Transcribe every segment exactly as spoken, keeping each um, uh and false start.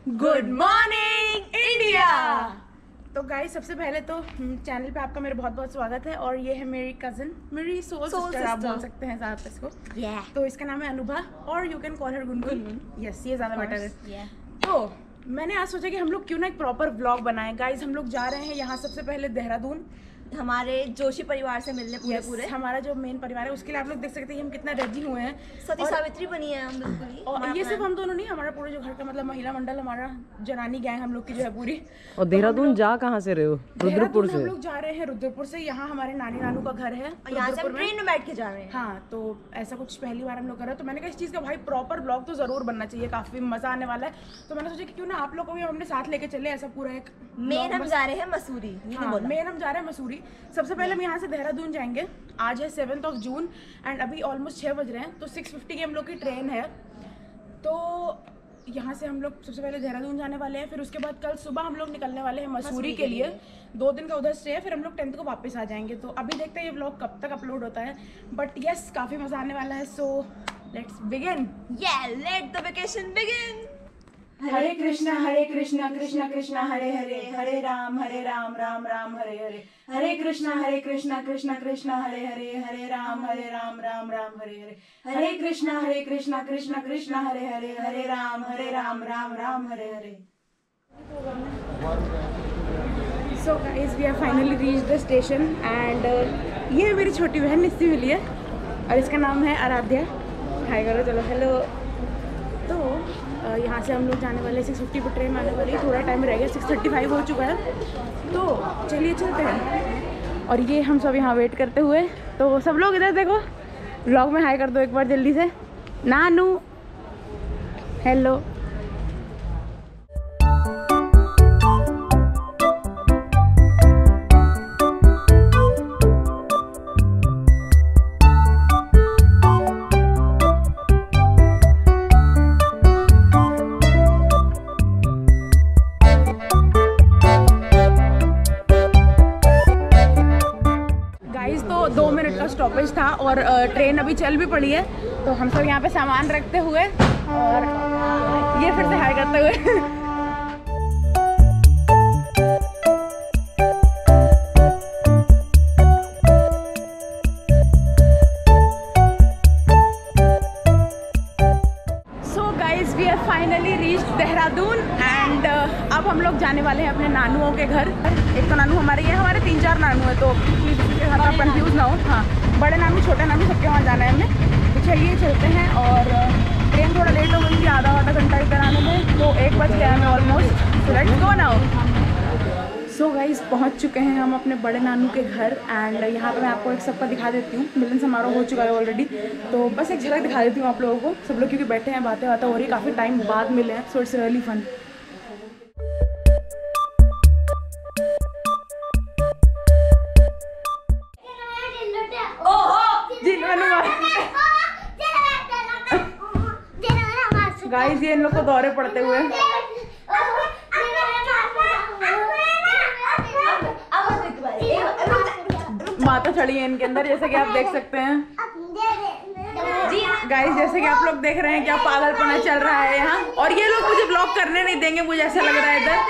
Good morning India. तो guys सबसे पहले तो चैनल पे आपका मेरा बहुत बहुत स्वागत है और ये है मेरी कजन, मेरी सोल सिस्टर आप बोल सकते हैं ज़्यादा इसको। yeah. तो इसका नाम है अनुभा और you can call her Gungun. Yes ये ज़्यादा बेटर है। yeah. तो मैंने आज सोचा कि हम लोग क्यों ना एक प्रॉपर व्लॉग बनाएं। गाइस हम लोग जा रहे हैं यहाँ सबसे पहले देहरादून, हमारे जोशी परिवार से मिलने पूरे yes, पूरे हमारा जो मेन परिवार है उसके लिए आप लोग देख सकते हैं हम कितना रेडी हुए हैं। सती सावित्री बनी है हम बिल्कुल। और ये सिर्फ हम दोनों नहीं, हमारा पूरा जो घर का मतलब महिला मंडल, हमारा जनानी गैंग हम लोग की जो है पूरी। और देहरादून जा कहाँ से रहे हो? रुद्रपुर से। हम लोग जा रहे हैं रुद्रपुर से। यहाँ हमारे नानी नानू का घर है और यहाँ से हम ट्रेन में बैठ के जा रहे हैं। हाँ तो ऐसा कुछ पहली बार हम लोग कर रहे हैं। तो मैंने कहा इस चीज़ का भाई प्रॉपर ब्लॉग तो जरूर बनना चाहिए, काफी मजा आने वाला है। तो मैंने सोचा कि क्यों ना आप लोग को भी हमने साथ लेके चले ऐसा पूरा एक। मेन हम जा रहे हैं मसूरी। मेन हम जा रहे हैं मसूरी। सबसे पहले यहाँ से देहरादून जाएंगे। आज है सेवन्थ ऑफ जून एंड अभी ऑलमोस्ट छः बज रहे हैं। तो सिक्स फिफ्टी की हम लोग की ट्रेन है। तो यहाँ से हम लोग सबसे पहले देहरादून जाने वाले हैं, फिर उसके बाद कल सुबह हम लोग निकलने वाले हैं मसूरी के लिए। दो दिन का उधर स्टे है, फिर हम लोग टेंथ को वापस आ जाएंगे। तो अभी देखते हैं ये व्लॉग कब तक अपलोड होता है, बट यस काफ़ी मज़ा आने वाला है। So let's begin. Yeah, let the vacation begin. Hare Krishna Hare Krishna Krishna Krishna Hare Hare, Hare Rama Hare Rama Rama Rama Hare Hare, Hare Krishna Hare Krishna Krishna Krishna Hare Hare, Hare Rama Hare Rama Rama Rama Hare Hare, Hare Krishna Hare Krishna Krishna Krishna Hare Hare, Hare Rama Hare Rama Rama Rama Hare Hare. So guys we have finally reached the station and ये है मेरी छोटी बहन निस्सी मिली है और इसका नाम है आराध्या। हाय करो, चलो हेलो। तो यहाँ से हम लोग जाने वाले सिक्स फिफ्टी पर ट्रेन आने वाली, थोड़ा टाइम रह गया, सिक्स थर्टी फाइव हो चुका है। तो चलिए चलते हैं। और ये हम सब यहाँ वेट करते हुए, तो सब लोग इधर देखो, व्लॉग में हाय कर दो एक बार जल्दी से। नानू हेलो। दो मिनट का स्टॉपेज था और ट्रेन अभी चल भी पड़ी है। तो हम सब यहाँ पे सामान रखते हुए और ये फिर से हाई करते हुए so guys we have finally reached Dehradun and अब हम लोग जाने वाले हैं अपने नानुओं के घर। एक तो नानू हमारे ये हमारे तीन चार नानू है, तो आप कंफ्यूज ना हो। हाँ बड़े नानू छोटे नानू सबके वहाँ जाना है हमें। तो चलिए चलते हैं। और ट्रेन थोड़ा लेट हो गई थी, आधा आधा घंटा इधर आने में, तो एक बज गया हमें almost. So let's go now. So guys पहुँच चुके हैं हम अपने बड़े नानू के घर एंड यहाँ पे मैं आपको एक सबका दिखा देती हूँ। मिलन समारोह हो चुका है ऑलरेडी, तो बस एक झलक दिखा देती हूँ आप लोगों को। सब लोग क्योंकि बैठे हैं, बातें बातें हो रही, काफ़ी टाइम बाद मिले हैं, so it's really fun. Guys ये इन लोग को दौरे पड़ते हुए माता चढ़ी है इनके अंदर, जैसे कि आप देख सकते हैं। गाइस जैसे कि आप लोग देख रहे हैं क्या पागलपना चल रहा है यहाँ। और ये लोग मुझे ब्लॉग करने नहीं देंगे, मुझे ऐसा लग रहा है इधर।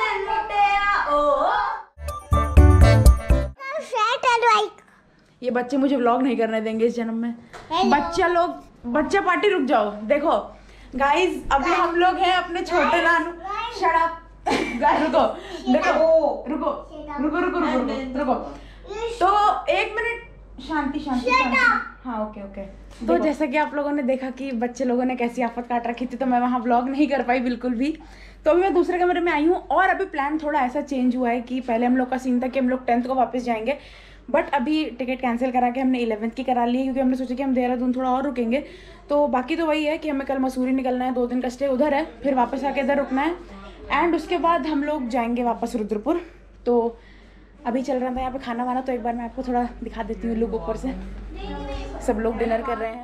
ये बच्चे मुझे व्लॉग नहीं करने देंगे इस जन्म में। बच्चा लोग, बच्चा पार्टी रुक जाओ। देखो गाइस अभी हम लोग हैं अपने छोटे नानू। शट अप गाइस, रुको देखो, रुको रुको रुको रुको रुको। तो एक मिनट शांति शांति शांति। हाँ ओके ओके। तो जैसा कि आप लोगों ने देखा कि बच्चे लोगों ने कैसी आफत काट रखी थी, तो मैं वहाँ व्लॉग नहीं कर पाई बिल्कुल भी। तो अभी मैं दूसरे कमरे में आई हूँ और अभी प्लान थोड़ा ऐसा चेंज हुआ है कि पहले हम लोग का सीन था कि हम लोग टेंथ को वापस जाएंगे, बट अभी टिकट कैंसिल करा के हमने इलेवेंथ की करा ली है, क्योंकि हमने सोचा कि हम देहरादून थोड़ा और रुकेंगे। तो बाकी तो वही है कि हमें कल मसूरी निकलना है, दो दिन का स्टे उधर है, फिर वापस आके इधर रुकना है एंड उसके बाद हम लोग जाएंगे वापस रुद्रपुर। तो अभी चल रहा था यहाँ पे खाना वाना, तो एक बार मैं आपको थोड़ा दिखा देती हूँ। लोग ऊपर से सब लोग डिनर कर रहे हैं।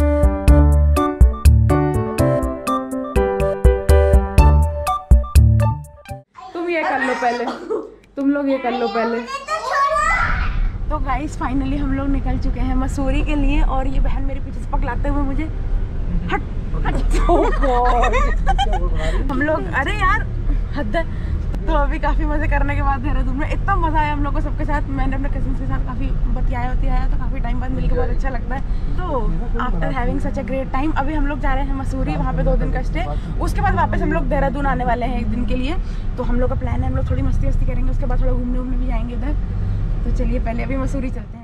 तुम ये कर लो पहले, तुम लोग ये कर लो पहले। तो गाइस फाइनली हम लोग निकल चुके हैं मसूरी के लिए और ये बहन मेरे पीछे से पकड़ाते हुए मुझे हट हट हम लोग अरे यार हद है। तो अभी काफ़ी मज़े करने के बाद देहरादून में इतना मज़ा आया हम लोग को सबके साथ। मैंने अपने कजिन के साथ काफ़ी बतियाया होती आया तो काफ़ी टाइम बाद मिलकर बहुत अच्छा लगता है। तो after having such a great time अभी हम लोग जा रहे हैं मसूरी, वहाँ पे दो दिन का स्टे। उसके बाद वापस हम लोग देहरादून आने वाले हैं एक दिन के लिए। तो हम लोग का प्लान है हम लोग थोड़ी मस्ती वस्ती करेंगे, उसके बाद थोड़ा घूमने वूमने भी जाएंगे इधर। तो चलिए पहले अभी मसूरी चलते हैं।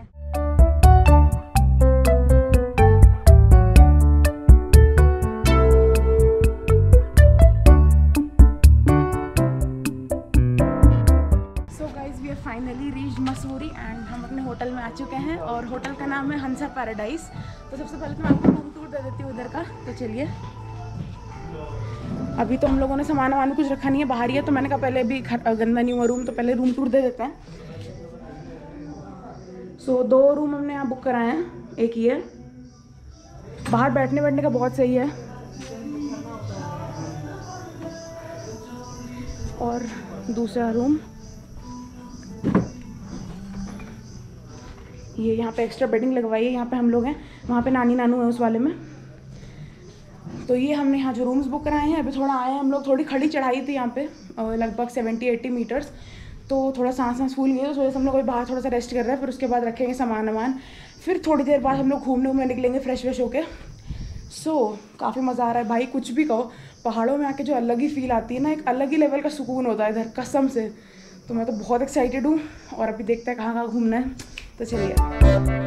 फाइनली रीच मसूरी एंड हम अपने होटल में आ चुके हैं और होटल का नाम है हंसा पैराडाइज। तो सबसे पहले तो मैं आपको रूम टूर दे देती हूँ उधर का। तो चलिए अभी तो हम लोगों ने सामान वामान कुछ रखा नहीं है, बाहर ही है। तो मैंने कहा पहले अभी गंदा नहीं हुआ रूम, तो पहले रूम टूर दे देते हैं। सो so, दो रूम हमने यहाँ बुक कराए हैं। एक ही है, बाहर बैठने बैठने का बहुत सही है। और दूसरा रूम ये यहाँ पे एक्स्ट्रा बेडिंग लगवाई है। यहाँ पे हम लोग हैं, वहाँ पे नानी नानू है उस वाले में। तो ये हमने यहाँ जो रूम्स बुक कराए हैं। अभी थोड़ा आए हैं हम लोग, थोड़ी खड़ी चढ़ाई थी यहाँ पे लगभग सेवेंटी एट्टी मीटर्स। तो थोड़ा सांस सांस फूल गई, तो वजह से हम लोग अभी बाहर थोड़ा सा रेस्ट कर रहे हैं। फिर उसके बाद रखेंगे सामान वामान, फिर थोड़ी देर बाद हम लोग घूमने वूमने निकलेंगे फ्रेश व्रेश होके। सो so, काफ़ी मज़ा आ रहा है भाई। कुछ भी कहो, पहाड़ों में आके जो अलग ही फील आती है ना, एक अलग ही लेवल का सुकून होता है इधर कसम से। तो मैं तो बहुत एक्साइटेड हूँ और अभी देखते हैं कहाँ कहाँ घूमना है। तो चलिए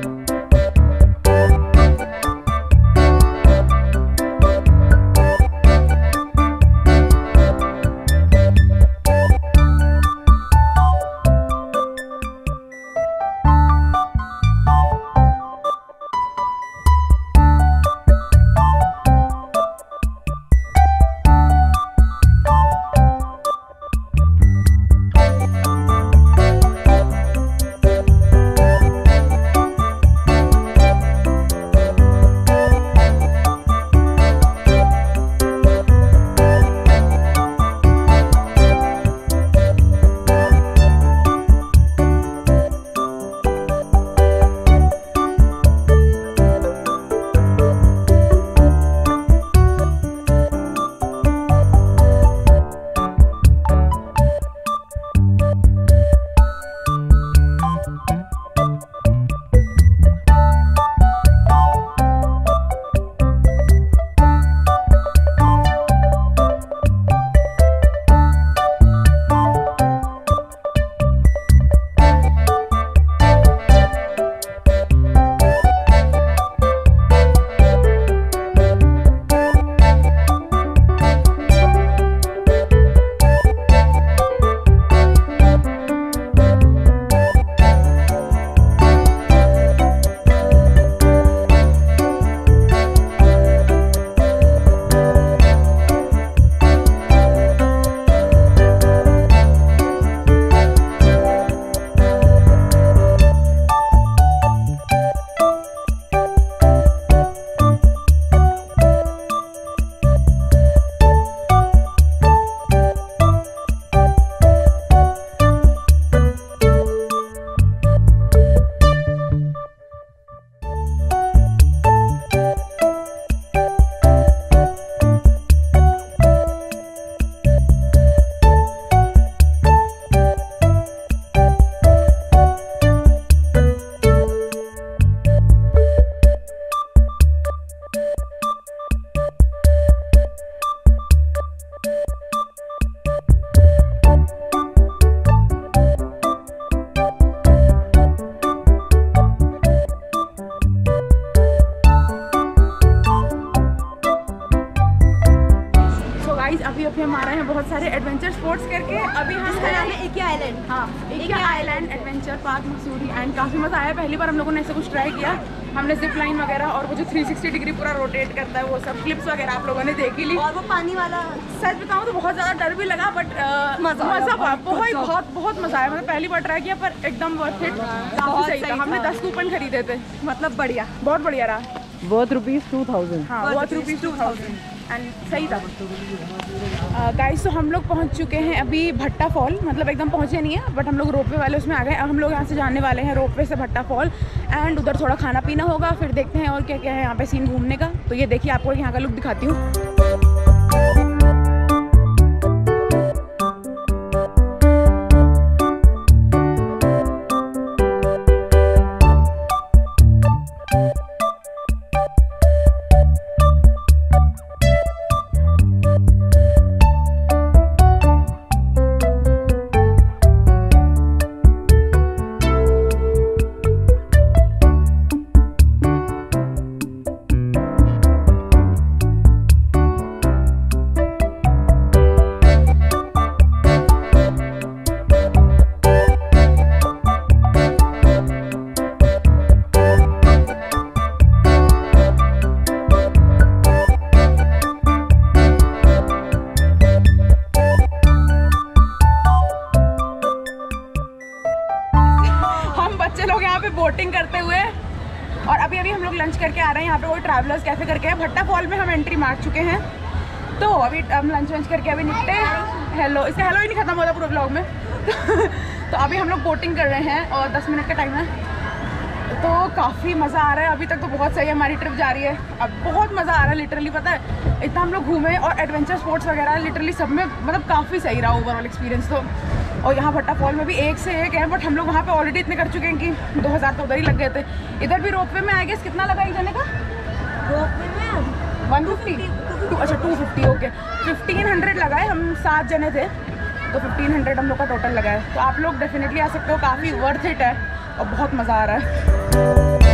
अभी अभी हम आ रहे हैं बहुत सारे एडवेंचर स्पोर्ट्स करके। अभी हम इसका नाम है एके आइलैंड। हाँ, AK island adventure park Mussoorie and काफ़ी मज़ा आया। पहली बार हम लोगों ने ऐसा कुछ ट्राई किया। हमने जिप लाइन वगैरह और वो जो थ्री सिक्सटी डिग्री पूरा रोटेट करता है वो सब क्लिप्स वगैरह आप लोगों ने देख ही ली। और वो पानी वाला, सच बताऊँ तो बहुत ज़्यादा डर भी लगा बट मज़ा बहुत बहुत बहुत मज़ा आया। मतलब पहली बार ट्राई किया पर एकदम वर्थ इट, काफ़ी सही था। हमने दस कूपन खरीदे थे, मतलब बढ़िया, बहुत बढ़िया रहा। Worth rupees two thousand. हाँ, worth rupees two thousand and सही था। गाइस तो हम लोग पहुंच चुके हैं अभी भट्टा फॉल, मतलब एकदम पहुंचे नहीं है बट हम लोग रोपवे वाले उसमें आ गए। अब हम लोग यहाँ से जाने वाले हैं रोपवे से भट्टा फॉल एंड उधर थोड़ा खाना पीना होगा, फिर देखते हैं और क्या क्या है यहाँ पे सीन घूमने का। तो ये देखिए आपको यहाँ का लुक दिखाती हूँ। बोटिंग करते हुए। और अभी अभी हम लोग लंच करके आ रहे हैं। यहाँ पे वो ट्रैवलर्स कैफे करके है, भट्टा फॉल में हम एंट्री मार चुके हैं। तो अभी हम लंच वंच करके अभी निकले। हेलो, इसका हेलो ही नहीं खत्म होता पूरे ब्लॉग में। तो अभी हम लोग बोटिंग कर रहे हैं और दस मिनट का टाइम है, तो काफ़ी मज़ा आ रहा है। अभी तक तो बहुत सही है, हमारी ट्रिप जा रही है। अब बहुत मज़ा आ रहा है लिटरली, पता है इतना हम लोग घूमे और एडवेंचर स्पोर्ट्स वगैरह लिटरली सब में मतलब काफ़ी सही रहा ओवरऑल एक्सपीरियंस तो। और यहाँ भट्टा फॉल में भी एक से एक है, बट हम लोग वहाँ पे ऑलरेडी इतने कर चुके हैं कि दो हज़ार तो उधर ही लग गए थे। इधर भी रोपवे में आएगा, कितना लगा एक जने का? रोपवे में वन फिफ्टी अच्छा two fifty okay fifteen hundred लगा है। हम सात जने थे तो फिफ्टीन हंड्रेड हम लोग का टोटल लगा है। तो आप लोग डेफिनेटली आ सकते हो, काफ़ी वर्थ इट है और बहुत मज़ा आ रहा है।